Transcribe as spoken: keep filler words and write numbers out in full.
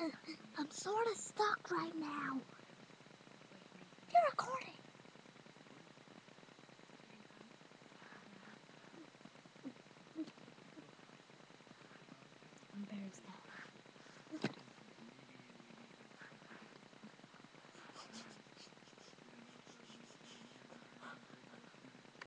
I'm sort of stuck right now. You're recording.